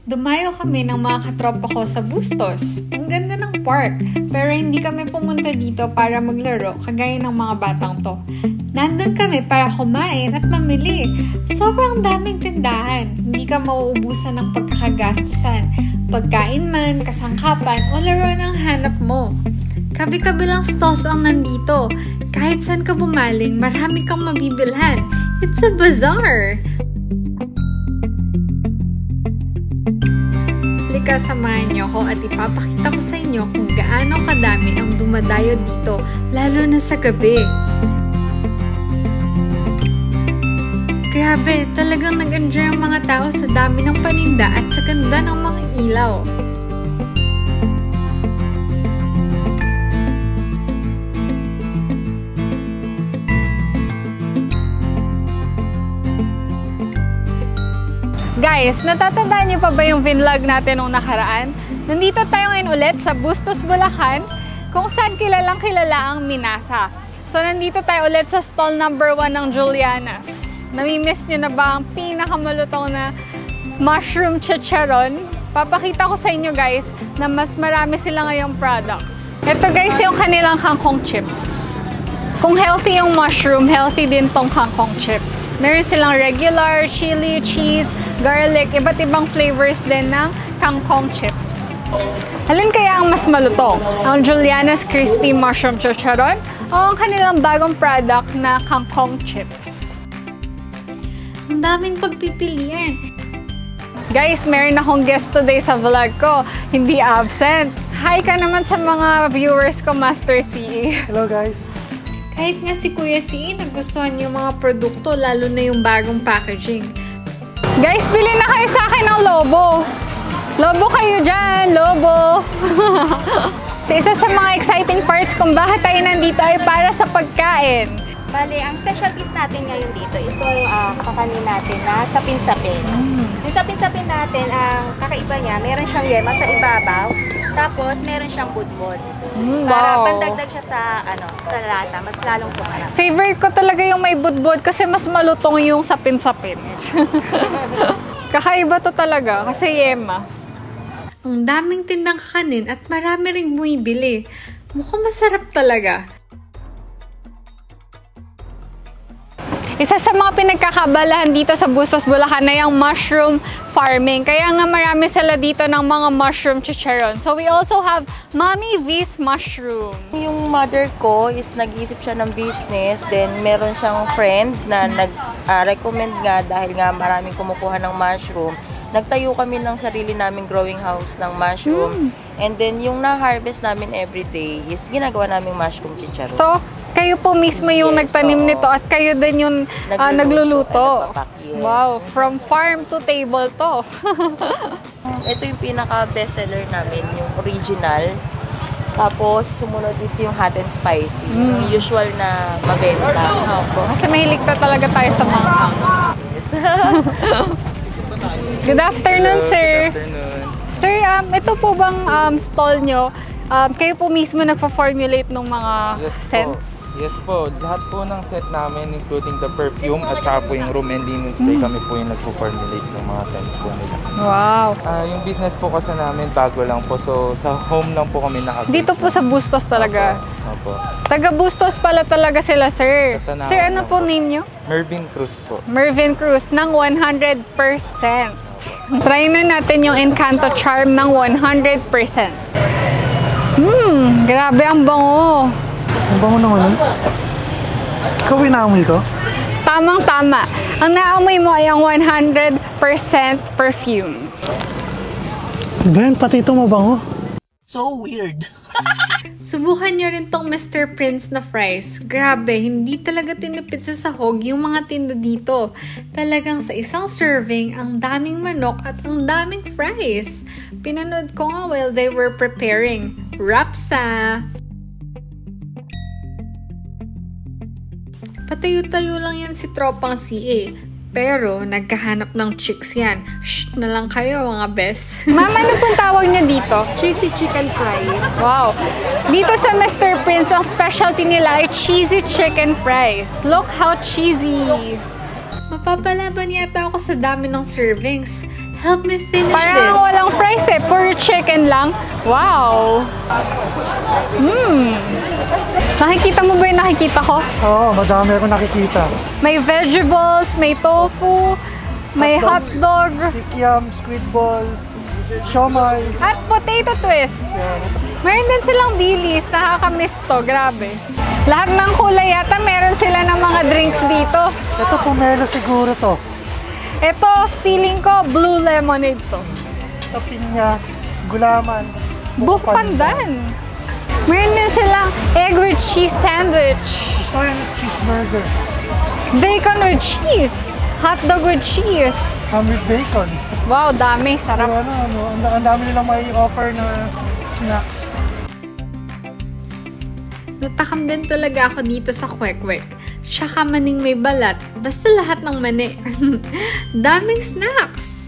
Dumayo kami ng mga katropa ko sa Bustos. Ang ganda ng park, pero hindi kami pumunta dito para maglaro kagaya ng mga batang to. Nandun kami para kumain at mamili. Sobrang daming tindahan. Hindi ka mauubusan ng pagkakagastusan. Pagkain man, kasangkapan, o laro ng hanap mo. Kabi-kabilang stalls ang nandito. Kahit saan ka bumaling, marami kang mabibilhan. It's a bazaar! Halika, samahan niyo ako at ipapakita ko sa inyo kung gaano kadami ang dumadayo dito, lalo na sa gabi. Grabe, talagang nag-enjoy ang mga tao sa dami ng paninda at sa ganda ng mga ilaw. Guys, natatandaan niyo pa ba yung vlog natin nung nakaraan? Nandito tayo ngayon ulit sa Bustos, Bulacan, kung saan kilalang kilala ang Minasa. So, nandito tayo ulit sa stall number 1 ng Juliana's. Namimiss niyo na ba ang pinakamalutong na mushroom chicharon? Papakita ko sa inyo guys na mas marami sila ngayong products. Ito guys yung kanilang kangkong chips. Kung healthy yung mushroom, healthy din tong kangkong chips. Meron silang regular, chili, cheese, garlic, iba't ibang flavors din ng kangkong chips. Alin kaya ang mas malutong? Ang Juliana's Crispy Mushroom Chicharon o ang kanilang bagong product na kangkong chips? Ang daming pagpipilian. Guys, meron akong guest today sa vlog ko. Hindi absent. Hi ka naman sa mga viewers ko, Master C. Hello guys. Kahit nga si Kuya C, nagustuhan yung mga produkto, lalo na yung bagong packaging. Guys, bili na kayo sa akin ng lobo. Lobo kayo dyan, lobo. Isa sa mga exciting parts kung bakit tayo nandito ay para sa pagkain. Bale, ang specialties natin ngayon dito, itong kakanin natin na sapin-sapin. Yung sapin-sapin natin, ang kakaiba niya, meron siyang yema sa ibabaw, tapos meron siyang budbod. Para pandagdag siya sa, sa lasa, mas lalong sumarap. Favorite ko talaga yung may budbod kasi mas malutong yung sapin-sapin. Kakaiba to talaga kasi yema. Ang daming tindang kakanin at marami ring bumibili. Mukhang masarap talaga. Isa sa mga pinagkakabalahan dito sa Bustos, Bulacan na yung mushroom farming. Kaya nga marami sila dito ng mga mushroom chicharon. So we also have Mommy V's Mushroom. Yung mother ko is nag-iisip siya ng business. Then meron siyang friend na nag-recommend nga dahil nga maraming kumukuha ng mushroom. Nagtayo kami ng sarili naming growing house ng mushroom. And then yung na-harvest namin everyday is ginagawa naming mushroom chicharon. So, kayo po mismo yung nagtanim nito at kayo din yung nagluluto. Yes. Wow, from farm to table to. Ito yung pinaka-bestseller namin, yung original. Tapos, sumunod is yung hot and spicy. Yung usual na mabenta. Opo. Kasi mahilig pa talaga tayo sa mga. Yes. Good afternoon, sir. Good afternoon. Sir, ito po bang stall nyo? Kayo po mismo nagpa-formulate ng mga scents? Yes po. Lahat po ng set namin, including the perfume at saka po yung room and linen spray, kami po yung nagpo-formulate ng mga scents po nila. Wow! Yung business po kasi namin, bago lang po. So, sa home lang po kami naka-base. Dito po sa Bustos talaga? Opo. Taga Bustos pala talaga sila, sir. Sir, ano po po name nyo? Mervin Cruz po. Mervin Cruz ng 100%. Try na natin yung Encanto Charm ng 100%. Grabe ang bango. Ang bango naman nun. Ikaw inaamoy ko? Tamang-tama. Ang naamoy mo ay ang 100% perfume. Ben, pati ito mabango. So weird. Subukan nyo rin tong Mr. Prince na fries. Grabe, hindi talaga tinipid sa sahog yung mga tinda dito. Talagang sa isang serving, ang daming manok at ang daming fries. Pinanood ko nga while they were preparing. Rapsa! Patayo-tayo lang yan si tropang CA. Pero, nagkahanap ng chicks yan. Shh na lang kayo mga best. Mama, ano pong tawag niya dito? Cheesy chicken fries. Wow! Dito sa Mr. Prince, ang specialty nila ay cheesy chicken fries. Look how cheesy! Mapapalaban yata ako sa dami ng servings. Help me finish Parang this. walang fries eh. Pure chicken lang. Wow! Nakikita mo ba yung nakikita ko? Oo, madami akong nakikita. May vegetables, may tofu, may hotdog, Kikiam, squid ball, siomay. at potato twist. Meron din silang dilis. Nakakamiss to. Grabe. Lahat ng kulay yata meron sila ng mga drinks dito. Ito pomelo siguro to. Ito, feeling ko, blue lemonade to. Ito pinya, gulaman. Buk pandan. Meron din silang egg with cheese sandwich. Gusto ko yung cheeseburger. Bacon with cheese. Hotdog with cheese. Ham with bacon. Wow, dami. Pero Sarap. ang dami nilang may offer na snacks. Natakam din talaga ako dito sa kwek-kwek. Tsaka maning may balat. Basta lahat ng mani. Daming snacks.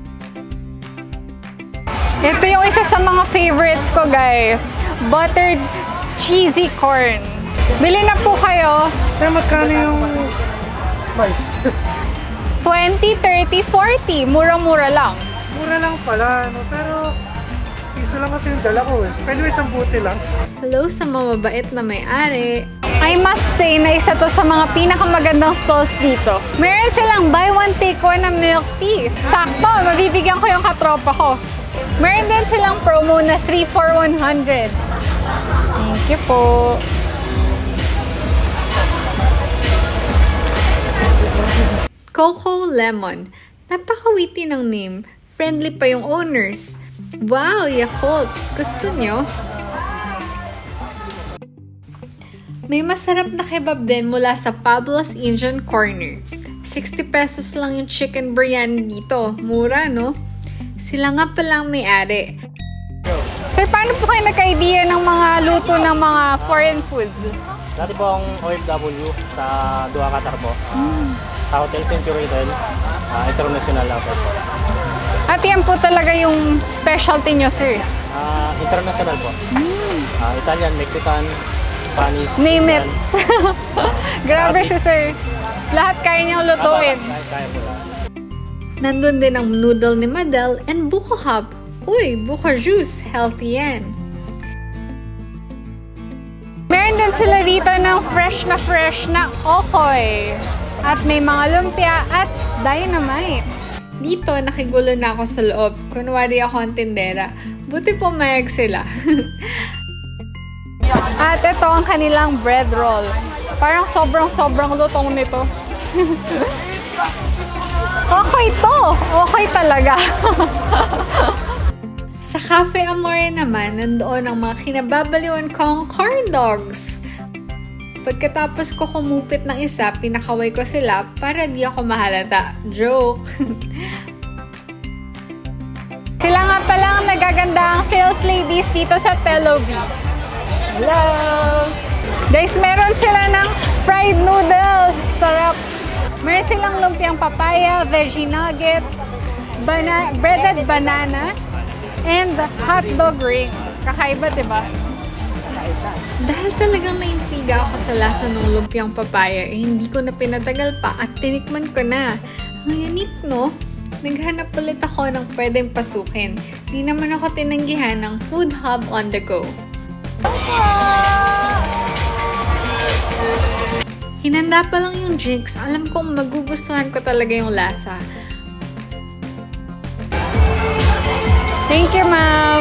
Ito yung isa sa mga favorites ko, guys. Buttered cheesy corn. Bili na po kayo. Kaya magkano yung price? 20, 30, 40. Mura-mura lang. Mura lang pala, no? Pero isa lang kasi yung dala ko eh. Pwede mo isang buti lang. Hello sa mamabait na may-ari. I must say na isa to sa mga pinakamagandang stalls dito. Meron silang buy one take one na milk tea. Sakto, mabibigyan ko yung katropa ko. Meron din silang promo na 3 for 100. Thank you po. Coco Lemon. Napakawiti ng name. Friendly pa yung owners. Wow, Yakult. Gusto nyo? May masarap na kebab din mula sa Pablo's Indian Corner. 60 pesos lang yung chicken biryani dito. Mura, no? Sila nga palang may-ari. Sir, paano po kayo nagka-idea ng mga luto ng mga foreign food? Dati po akong OFW sa Doha, Qatar po. Sa Hotel Century Hotel, international ako po. At yan po talaga yung specialty nyo, sir. International po. Italian, Mexican, Spanish, Name it. Indian. Grabe si sir. Lahat kaya niyang lutuin. Kaya po lang. Nandun din ang noodle ni Madel and buko hub. Uy, buko juice. Healthy yan. Meron din sila dito ng fresh na okoy. At may mga lumpia at dynamite. Dito, nakigulo na ako sa loob. Kunwari ako ang tindera. Buti pumayag sila. At ito ang kanilang bread roll. Parang sobrang lutong nito. Okay to. Okay talaga. Sa Cafe Amore naman, nandoon ang mga kinababaliwan kong corn dogs. Pagkatapos ko kumupit ng isa, pinakaway ko sila para di ako mahalata. Joke! Sila nga pala ang nagaganda ang sales ladies dito sa Tel Aviv. Hello! Guys, meron sila ng fried noodles. Sarap! Meron silang lumpiang papaya, veggie nuggets, breaded banana, and hotdog ring. Kakaiba, diba? Dahil talagang naintriga ako sa lasa ng lumpiang papaya, hindi ko na pinatagal pa at tinikman ko na. Ang unique, no? Naghanap ulit ako ng pwedeng pasukin. Di naman ako tinanggihan ng food hub on the go. Hinanda pa lang yung drinks, alam kong magugustuhan ko talaga yung lasa. Thank you, ma'am!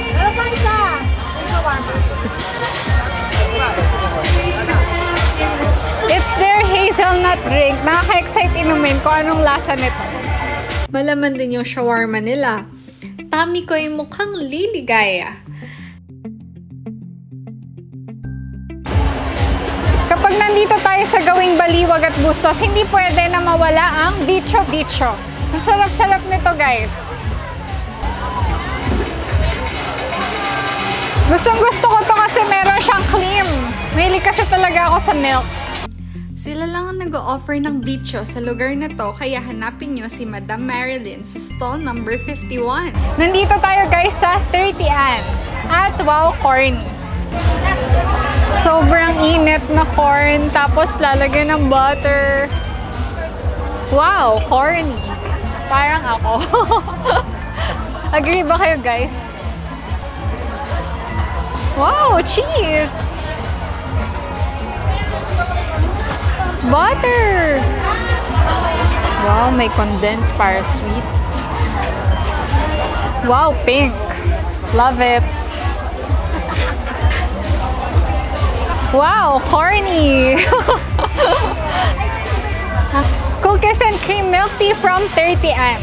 It's their hazelnut drink. Nakaka-excite inumin kung anong lasa nito. Malaman din yung shawarma nila. Tami ko yung mukhang liligaya. Kapag nandito tayo sa Gawing Baliwag at Bustos, hindi pwede na mawala ang Bicho Bicho. Ang sarap-sarap nito, guys. Gustong-gusto ko to kasi meron siyang cream. Mahilig kasi talaga ako sa milk. Sila lang ang nag-o-offer ng bicho sa lugar na to, kaya hanapin nyo si Madam Marilyn sa stall number 51. Nandito tayo, guys, sa 30an at Wow Corny. Sobrang init na corn, tapos lalagyan ng butter. Wow, corny. Parang ako. Agree ba kayo, guys? Wow, cheese! Butter! Wow, may condensed para sweet. Wow, pink! Love it! Wow, corny! Cookies and cream milk tea from 30M.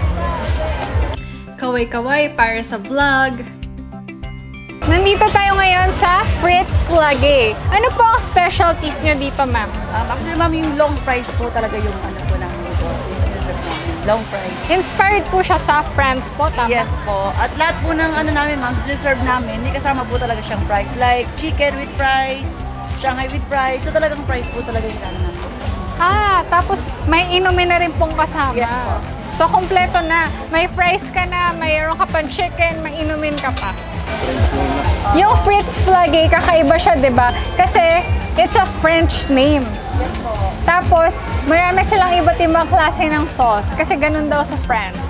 Kaway-kaway para sa vlog. Nandito tayo ngayon sa Fritz Flagey. Ano po ang specialties nyo dito, ma'am? Actually, ma'am, yung long fries po talaga yung ano po namin ito. Long fries. Inspired po siya sa France po, tama? Yes po. At lahat po ng ano namin, ma'am, reserve namin, may kasama po talaga siyang fries. Like chicken with fries, Shanghai with fries. So talagang fries po talaga yung ano namin. Tapos may inumin na rin pong kasama. Yes po. So, kompleto na. May fries ka na, mayroon ka pang chicken, may inumin ka pa. Yung Fritz Flagey, kakaiba siya, di ba? Kasi, it's a French name. Tapos, marami silang iba't ibang klase ng sauce. Kasi ganun daw sa France.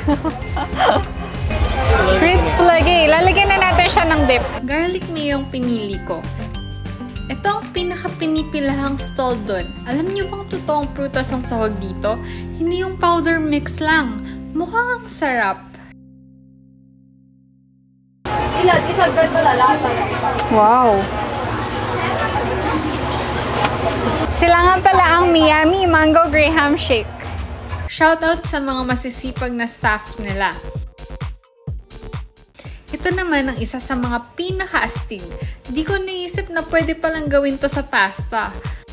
Fritz Flagey. Lalagyan na natin siya ng dip. Garlic mayo yung pinili ko. Ito ang pinaka-pinipilahang stall doon. Alam niyo bang totoong prutas ang sahog dito? Hindi yung powder mix lang. Mukhang ang sarap. Wow! Sila nga pala ang Miami Mango Graham Shake. Shoutout sa mga masisipag na staff nila. Ito naman ang isa sa mga pinaka-astig. Di ko naisip na pwede palang gawin to sa pasta.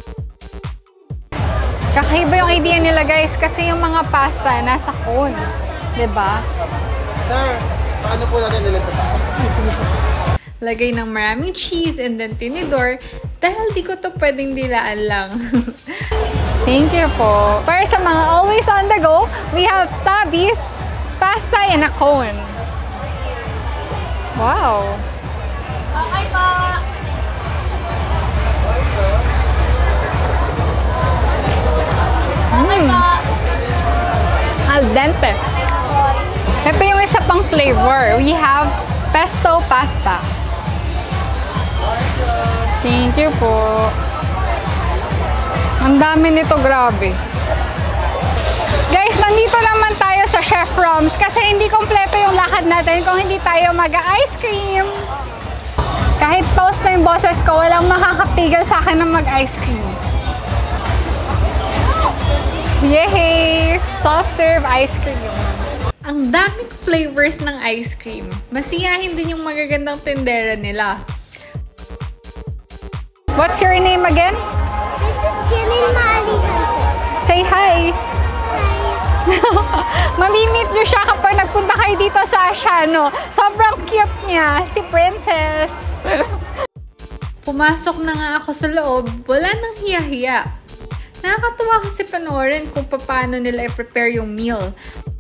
Kakaiba yung idea nila, guys, kasi yung mga pasta nasa cone. Diba? Sir, paano po natin nila sa taas? Lagay ng maraming cheese and then tinidor dahil di ko to pwedeng dilaan lang. Thank you po. Para sa mga always on the go, we have Tabby's pasta in a cone. Wow! Okay po. Al dente. Ito yung isa pang flavor. We have pesto pasta. Thank you po. Ang dami nito, grabe. Guys, nandito naman tayo sa Chef Rom's kasi hindi kompleto yung lakad natin kung hindi tayo mag-ice cream. Kahit post na yung boses ko, walang makakapigil sa akin na mag-ice cream. Yay! Soft serve ice cream. Ang daming flavors ng ice cream. Masiyahin din yung magagandang tindera nila. What's your name again? This is Jimin Mali. Say hi! Mamimit nyo siya kapag nagpunta kayo dito sa Asiano. Sobrang cute niya, si Princess. Pumasok na nga ako sa loob, wala nang hiya-hiya. Nakakatuwa kasi panoorin kung paano nila i-prepare yung meal.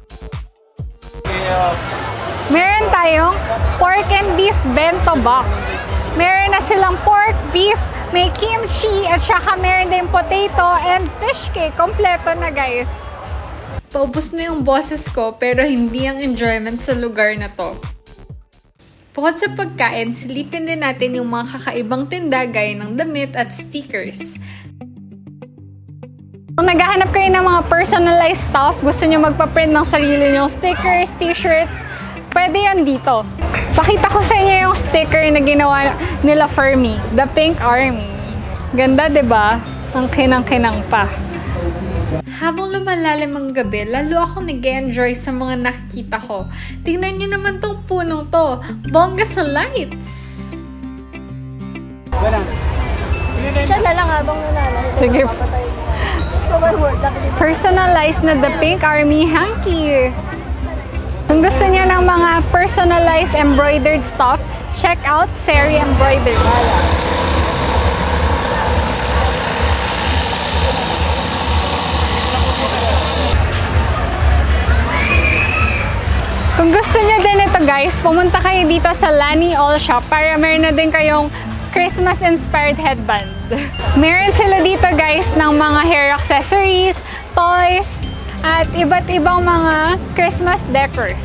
Meron tayong pork and beef bento box. Meron na silang pork, beef, may kimchi, at saka meron din potato and fish cake. Kompleto na, guys. Paubos na yung boses ko pero hindi ang enjoyment sa lugar na to. Bukod sa pagkain, silipin din natin yung mga kakaibang tinda gaya ng damit at stickers. Kung naghahanap kayo ng mga personalized stuff, gusto nyo magpa-print ng sarili nyong stickers, t-shirts, pwede yan dito. Pakita ko sa inyo yung sticker na ginawa nila for me, The Pink Army. Ganda, diba? Ang kinang-kinang pa. Habang lumalalim ang gabi, lalo ako nag-enjoy sa mga nakikita ko. Tingnan nyo naman tong punong to. Bongga sa lights! Siya na lang habang nananay. Sige. So, one word. Personalized na The Pink Army hanky. Kung gusto niyo ng mga personalized embroidered stuff, check out Seri Embroidery. Kung gusto niyo din ito, guys, pumunta kayo dito sa Lani All Shop para meron na din kayong Christmas-inspired headband. Meron sila dito, guys, ng mga hair accessories, toys, at iba't ibang mga Christmas decors.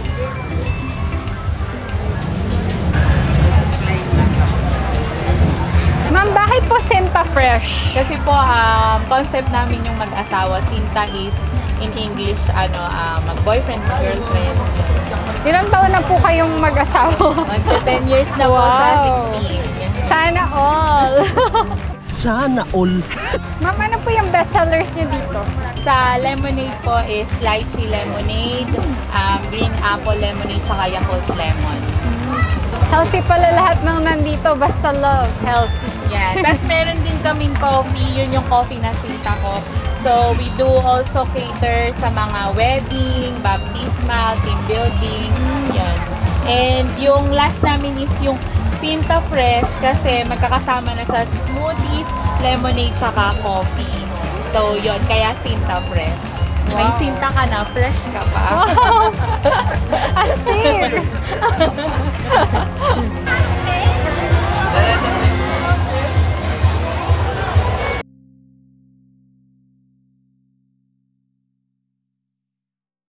Ma'am, bakit po Sinta Fresh? Kasi po, concept namin yung mag-asawa. Sinta is, in English, mag-boyfriend, girlfriend. Ilang taon na po kayong mag-asawa? Magto 10 years na po sa 16. Sana all! Sana all! Ma'am, ano po yung bestsellers niyo dito? Sa lemonade po is lychee lemonade, green apple lemonade, tsaka Yakult lemon. Healthy pala lahat ng nandito, basta love, healthy. Yan. Tapos meron din kaming coffee, yun yung coffee na Sinta ko. So, we do also cater sa mga wedding, baptismal, team building, yan. And yung last namin is yung Sinta Fresh kasi magkakasama na siya smoothies, lemonade, tsaka coffee. So, yun, kaya Sinta Fresh. Wow. May Sinta ka na, fresh ka pa. Wow! Astig!